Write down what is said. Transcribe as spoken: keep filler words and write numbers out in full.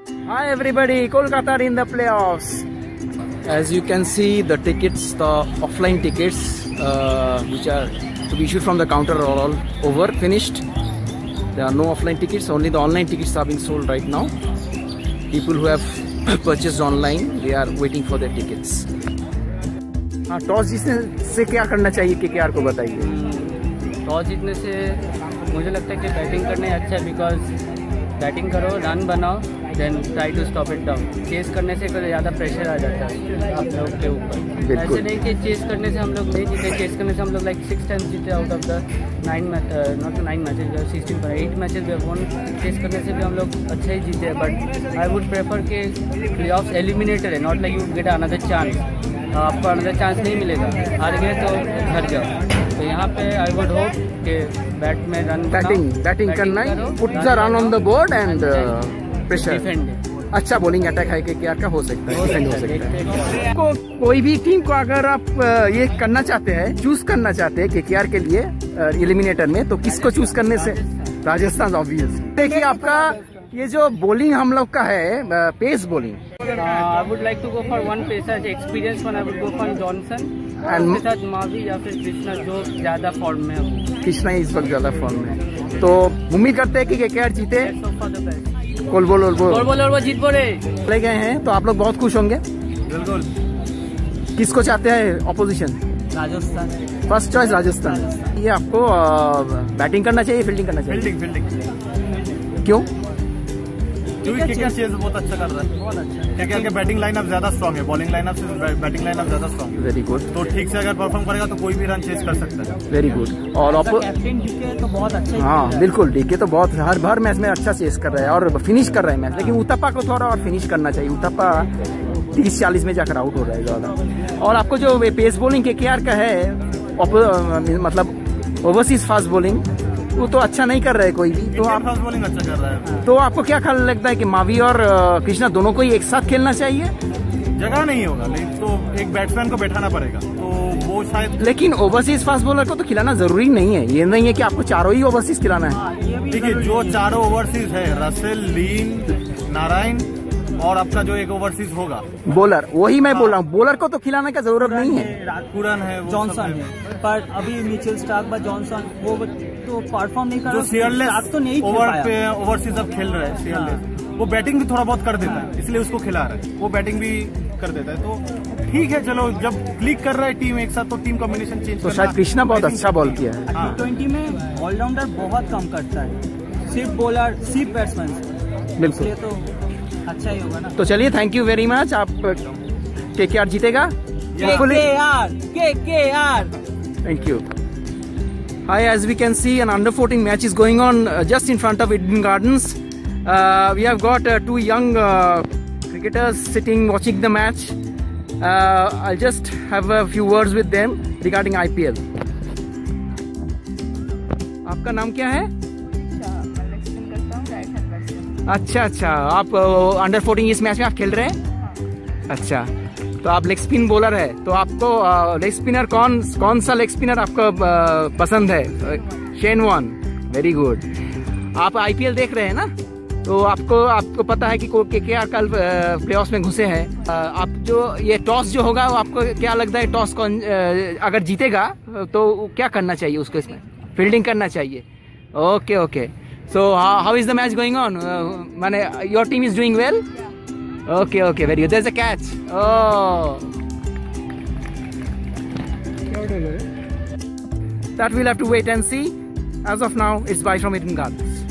Hi everybody, Kolkata are in the playoffs. As you can see, the tickets, the offline tickets, uh, which are to be issued from the counter are all over, finished. There are no offline tickets, only the online tickets are being sold right now. People who have purchased online, they are waiting for their tickets. हाँ, toss जीतने से क्या करना चाहिए KKR को बताइए। Toss जीतने से मुझे लगता है कि बैटिंग करना अच्छा है, बिकॉज बैटिंग करो, रन बनाओ, then try to stop it down. Chase करने से कोई ज़्यादा प्रेशर आ जाता है आप लोग के ऊपर। ऐसे नहीं कि चेस करने से हम लोग नहीं जीते, चेस करने से हम लोग लाइक सिक्स टाइम्स जीते out of the nine not nine matches sixteen पर एट मैचेज में वन। चेस करने से भी हम लोग अच्छा ही जीते हैं, बट आई वुड प्रेफर के प्ले ऑफ एलिमिनेटर है, not like you get another chance. आपको अनदर चांस नहीं मिलेगा, हार गए तो घर जाओ। तो यहाँ पे आई वुड होप कि बैट में रन बैटिंग बैटिंग करना है, put the run on the board and pressure. अच्छा बॉलिंग अटैक है केकेआर का, हो सकता है डिफेंड हो सकता है। को, कोई भी टीम को अगर आप ये करना चाहते हैं, चूज करना चाहते हैं केकेआर के लिए एलिमिनेटर में, तो किसको चूज करने से? राजस्थान ऑब्वियस। देखिए आपका ये जो बॉलिंग हम लोग का है, pace bowling, I would like to go for one pacer experience one. I would go for Johnson and साथ मावी या फिर कृष्णा, जो ज्यादा फॉर्म में है। कृष्णा इस वक्त ज्यादा फॉर्म में है, तो उम्मीद करते हैं कि केकेआर जीते। कोल बोल बोल बोल बोल जीत बोले ले गए हैं, तो आप लोग बहुत खुश होंगे। बिल्कुल। किसको चाहते हैं opposition? Rajasthan. First choice Rajasthan. ये आपको बैटिंग करना चाहिए, फील्डिंग करना चाहिए? Fielding fielding. क्यों? क्योंकि केकेआर चेस बहुत अच्छा कर रहा है, बहुत अच्छा। केकेआर के बैटिंग लाइनअप ज्यादा स्ट्रांग है, बॉलिंग लाइनअप से बैटिंग लाइनअप ज्यादा स्ट्रांग है। Very good. तो ठीक से अगर परफॉर्म करेगा तो कोई भी रन चेस कर सकता है। Very good. और कैप्टन डीके तो बहुत अच्छा। हाँ बिल्कुल, डीके तो बहुत हर भर मैच में अच्छा चेस कर रहा है और फिनिश कर रहा है मैच। लेकिन उतप्पा को थोड़ा और फिनिश करना चाहिए। उतप्पा तीस चालीस में जाकर आउट हो रहा है ज्यादा। और आपको जो पेस बॉलिंग केकेआर का है, मतलब ओवरसीज फास्ट बॉलिंग, वो तो अच्छा नहीं कर रहे कोई भी। तो आप फास्ट बॉलिंग अच्छा कर रहा है। तो आपको क्या ख्याल लगता है कि मावी और कृष्णा दोनों को ही एक साथ खेलना चाहिए? जगह नहीं होगा, लेकिन तो एक बैट्समैन को बैठाना पड़ेगा, तो वो शायद। लेकिन ओवरसीज फास्ट बॉलर को तो खिलाना जरूरी नहीं है। ये नहीं है कि आपको चारों ही ओवरसीज खिलाना है। देखिए जो चारों ओवरसीज है, रसेल, लीन, नारायण और आपका जो एक ओवरसीज होगा बॉलर, वही मैं बोल रहा हूँ। बॉलर को तो खिलाने का जरूरत नहीं है। कुरन है, जॉनसन है, पर अभी मिचेल स्टार्क व जॉनसन वो तो परफॉर्म नहीं कर रहा। जो सीयरलेस तो नहीं ओवर पे ओवरसीज अब खेल रहा है, सीयरलेस वो बैटिंग भी थोड़ा बहुत कर देता है, इसलिए उसको खिला रहा है। वो बैटिंग भी कर देता है, तो ठीक है। चलो जब क्लिक कर रहा है टीम एक साथ, तो टीम कॉम्बिनेशन चेंज। तो शायद कृष्णा बहुत अच्छा बॉल किया है। टी ट्वेंटी में ऑलराउंडर बहुत कम करता है, सिर्फ बॉलर सिर्फ बैट्समैन। बिल्कुल, तो अच्छा ही होगा ना। तो चलिए, थैंक यू वेरी मच। आप केकेआर जीतेगा? KKR KKR. Thank you. Hi, as we can see, an under fourteen match is going on uh, just in front of Eden Gardens. Uh, we have got uh, two young uh, cricketers sitting watching the match. Uh, I'll just have a few words with them regarding I P L. आपका नाम क्या है? अच्छा अच्छा, आप under uh, fourteen इस मैच में आप खेल रहे हैं? अच्छा, तो आप लेग स्पिन बॉलर है, तो आपको लेग स्पिनर कौन कौन सा लेग स्पिनर आपको पसंद है? Shane Warne. Very good. आप आईपीएल देख रहे हैं ना, तो आपको आपको पता है कि केकेआर कल प्लेऑफ्स में घुसे हैं। आप जो ये टॉस जो होगा, वो आपको क्या लगता है टॉस कौन अगर जीतेगा तो क्या करना चाहिए उसको? इसमें फील्डिंग करना चाहिए। Okay okay, so how is the match going on? माने your team is doing well? Okay, okay, very good. There's a catch. Oh. That we'll have to wait and see. As of now, it's bye from Eden Gardens.